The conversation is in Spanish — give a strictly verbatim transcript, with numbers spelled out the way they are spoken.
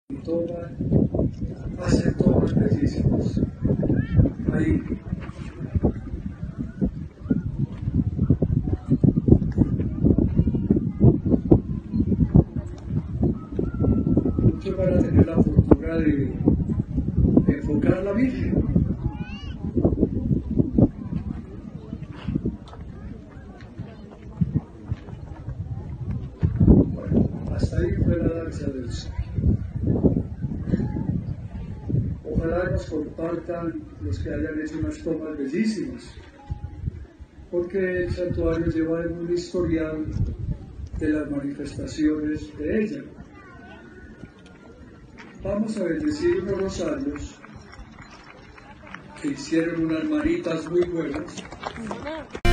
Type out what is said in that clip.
y toman, hacen tomas bellísimas. Ahí. Muchos van a tener la fortuna de, de enfocar a la Virgen. Bueno, hasta ahí fue la danza del sol. Ojalá nos compartan los que hayan hecho unas tomas bellísimas, porque el santuario lleva en un historial de las manifestaciones de ella. Vamos a bendecir unos rosarios que hicieron unas manitas muy buenas.